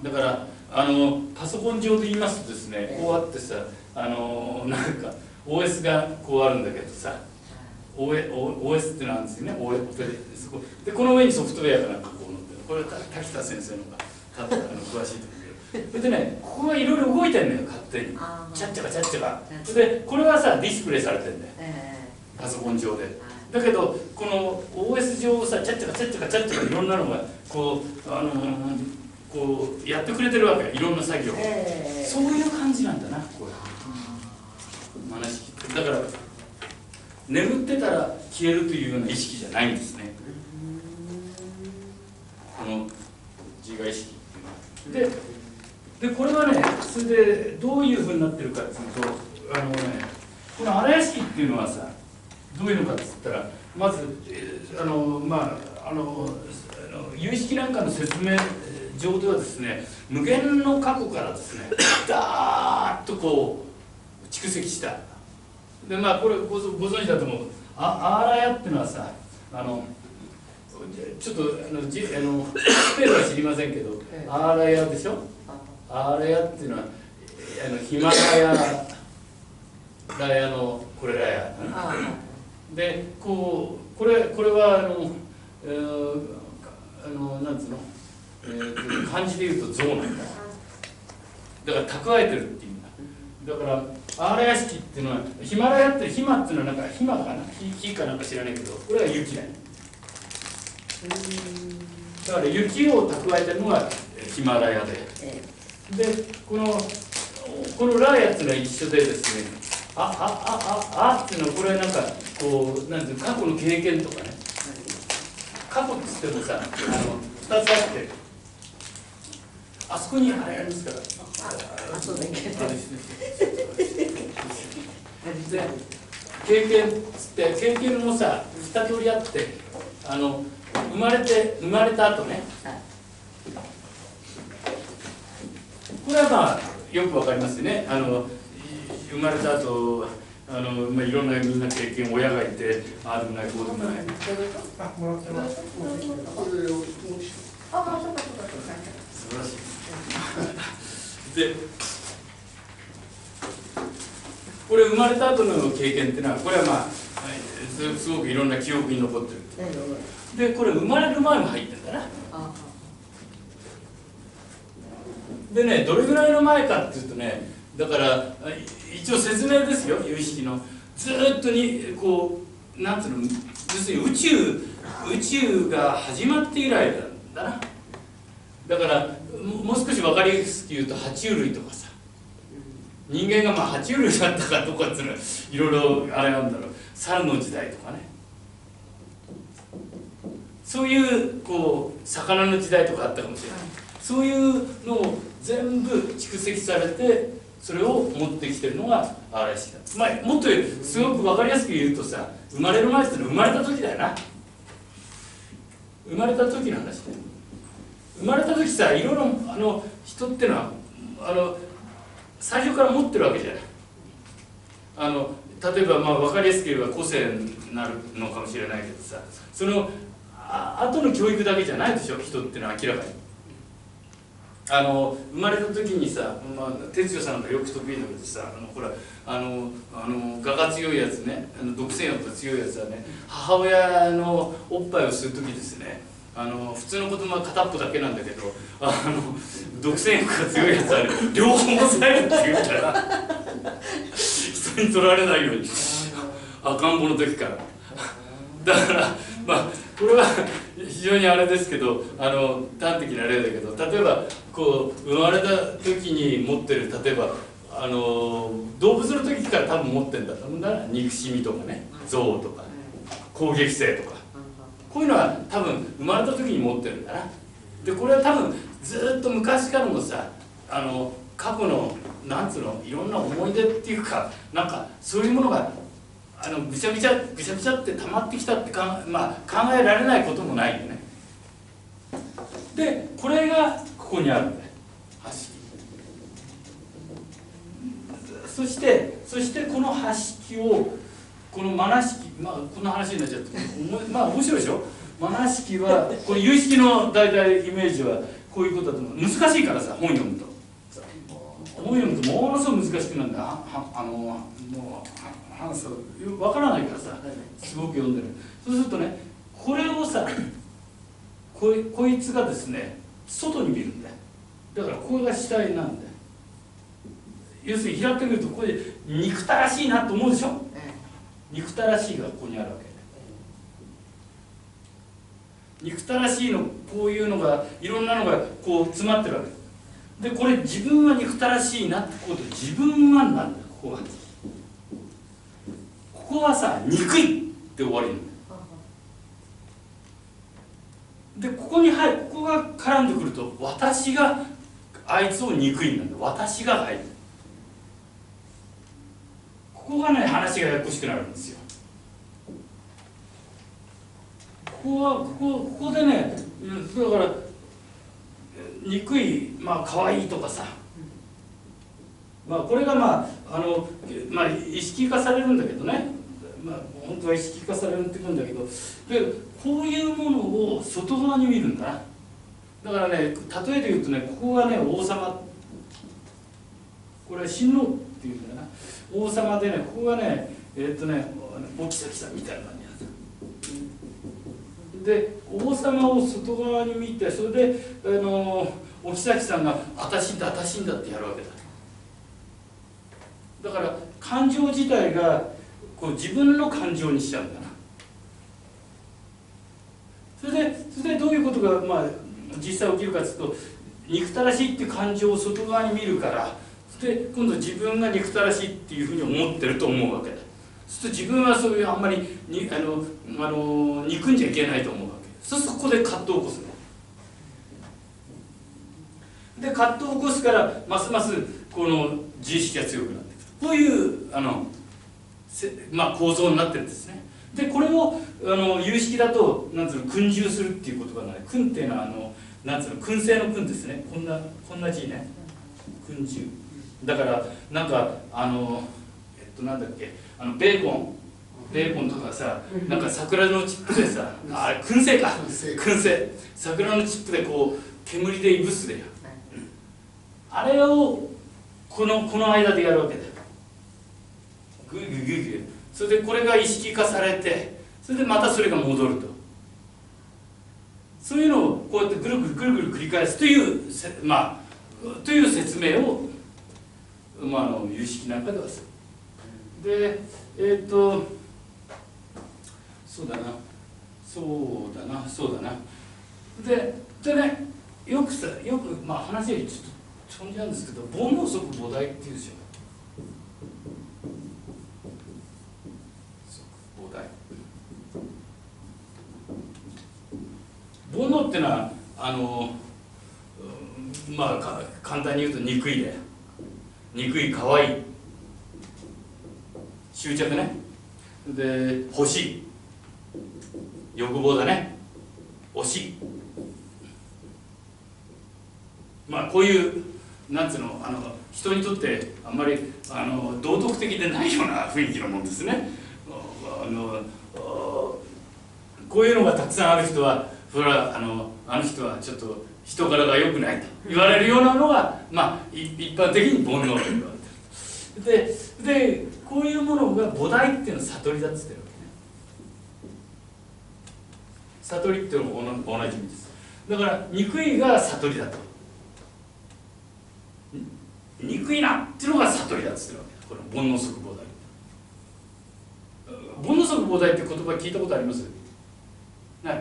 だからパソコン上で言いますとですね、こうあってさ、なんか OS がこうあるんだけどさ、OS ってなんですよね。でこの上にソフトウェアがなんかこう載ってる。これは滝田先生のが詳しいと思うけど、それでね、ここがいろいろ動いてるのよ、勝手に。ちゃっちゃかちゃっちゃか。でこれはさディスプレイされてるんだよ、パソコン上で。だけどこの OS 上をさ、ちゃっちゃかちゃっちゃかちゃっちゃかいろんなのがこうこうやってくれてるわけよ、いろんな作業を。そういう感じなんだな、これ。だから眠ってたら消えるというような意識じゃないんですね、この自我意識っていうのは。でこれはね、それでどういうふうになってるかっていうと、この荒屋敷っていうのはさ、どういうのかって言ったら、まず有識なんかの説明上ではですね、無限の過去からですね、ダーッとこう蓄積した。でこれご存知だと思う。アーラヤっていうのはさ、ちょっとスペルは知りませんけど、アーラヤでしょ。アーラヤっていうのはヒマラヤのこれラヤで、これはなんつうの、漢字で言うと象なんだ。だから蓄えてるっていうんだ。だからアーラヤ式っていうのは、ヒマラヤってヒマっていうのはなんかヒマかな、火かなんか知らないけど、これは雪だよ。だから雪を蓄えてるのがヒマラヤで、でこのラヤっていうのは一緒でですね、っていうのはこれはなんかこうなんていう過去の経験とかね、過去っつってもさ、2つあって、あそこにあれありますから。そうだけど。で経験っつって経験もさ2通りあって、生まれた後ね、これはまあよくわかりますよね。生まれた後いろんなみんな経験、親がいて、ああでもないこうでもない。素晴らしい。でこれ生まれた後の経験っていうのは、これはまあすごくいろんな記憶に残ってる。でこれ生まれる前も入ってるんだな。でね、どれぐらいの前かっていうとね、だから一応説明ですよ、有意識の。ずっとにこうなんつうの、要するに宇宙が始まって以来なんだな。だからもう少し分かりやすく言うと、爬虫類とかさ、人間が爬虫類だったかどうかっていうのはいろいろあれなんだろう、猿の時代とかね、そういうこう魚の時代とかあったかもしれない。そういうのを全部蓄積されて、それを持ってきてるのがアーラヤ式だ。もっとすごく分かりやすく言うとさ、生まれる前っていうのは生まれた時だよな。生まれた時の話だよ。生まれた時さ、いろいろ人ってのは最初から持ってるわけじゃない。例えば分かりやすく言えば個性になるのかもしれないけどさ、その後の教育だけじゃないでしょ、人ってのは明らかに。生まれた時にさ、哲也さんがよく得意なのでさ、ほら我が強いやつね、独占欲が強いやつはね、母親のおっぱいを吸う時ですね、普通の子供は片っぽだけなんだけど、独占欲が強いやつはね、両方押さえるっていうから人に取られないように赤ん坊の時から。だからこれは非常にあれですけど、端的な例だけど、例えばこう生まれた時に持ってる、例えば動物の時から多分持ってるんだと思うんだな。憎しみとかね、憎悪とか攻撃性とか、こういうのは多分生まれた時に持ってるんだな。でこれは多分ずっと昔からのさ、過去のなんつうの、いろんな思い出っていうか、なんかそういうものがぐちゃぐちゃって溜まってきたって考えられないこともないよね。でこれがここにあるんだよ、波式。そしてこの波式を、このマナ式、こんな話になっちゃって面白いでしょ。マナ式はこの有識の大体イメージは、 こういうことだと思う。難しいからさ、本読むとものすごく難しくなるんだ。もう話すと分からないからさ、すごく読んでる。そうするとね、これをさ、こいつがですね、外に見るんだよ。だからこれが主体なんだよ。要するに平ってみると、これで憎たらしいなと思うでしょ。憎たらしいがここにあるわけ。憎たらしいの、こういうのがいろんなのがこう詰まってるわけで、これ自分は憎たらしいなってこと、自分はなんだ。ここはさ、憎いって終わりなんだよ。でここが絡んでくると、私があいつを憎いんだ。私が入る。ここがね、話がややこしくなるんですよ。ここでね、だから憎い、可愛いとかさ、これが意識化されるんだけどね、本当は意識化されてくるんだけど、でこういうものを外側に見るんだな。だからね、例えで言うとね、ここがね、王様、これは親王っていうんだよな。王様でね、ここがね、お妃さんみたいな感じなんですよ。で王様を外側に見て、それでお妃さんが「あたしんだあたしんだ」ってやるわけだ。だから感情自体がこう自分の感情にしちゃうんだな。それでどういうことが、実際起きるかというと、憎たらしいっていう感情を外側に見るから、で今度自分が憎たらしいっていうふうに思ってると思うわけだ。そうすると自分はそういうあんまりに憎んじゃいけないと思うわけ。そうするとここで葛藤を起こすね。で葛藤を起こすから、ますますこの自意識が強くなっていくと、こういう構造になってるんですね。でこれを有識だとなんつうの、訓従するっていうことがない。訓っていうのはなんつうの、燻製の訓ですね。こんな字ね、訓従。だからなんかなんだっけ、ベーコンとかさ、なんか桜のチップでさ、あれ燻製か、燻製、桜のチップでこう煙でいぶすでよ、あれをこの間でやるわけだよ。グイグイグイグイ。それでこれが意識化されて、それでまたそれが戻ると、そういうのをこうやってぐるぐるぐるぐる繰り返すというという説明を有識なんかではする。でそうだな。でね、よく話よりちょっと飛んじゃうんですけど、煩悩即菩提っていうでしょ。即菩提。煩悩ってのは簡単に言うと憎いだよ。憎い、可愛い、執着ね。で欲しい、欲望だね。惜しい、こういうなんつうの、人にとってあんまり道徳的でないような雰囲気のもんですね。こういうのがたくさんある人は、それはあの人はちょっと人柄が良くないと言われるようなのが、一般的に煩悩と言われてる。でこういうものが菩提っていうのは悟りだっつってるわけね。悟りっていうのも同じ意味です。だから憎いが悟りだと、憎いなっていうのが悟りだっつってるわけだ。これ煩悩即菩提。煩悩即菩提って言葉聞いたことあります？ない？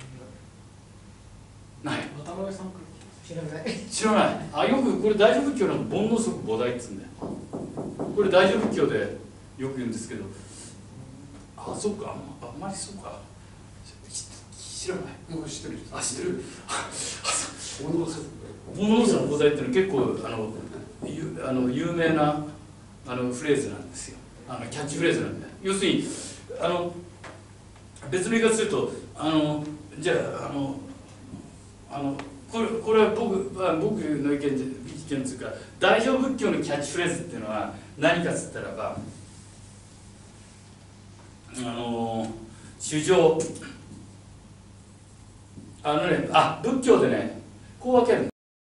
ない。 渡辺さん知らない。 知らない。よくこれ大乗仏教の煩悩即菩提っつうんだよ。これ大乗仏教でよく言うんですけど、そうか、あんまりそうか、知らない。 知ってる。 知ってる。 煩悩即菩提っていうのは結構有名なフレーズなんですよ。キャッチフレーズなんだよ。要するに別の言い方すると、じゃあこれは僕の意見というか、大乗仏教のキャッチフレーズっていうのは何かっつったらば、衆生、仏教でね、 こう分ける。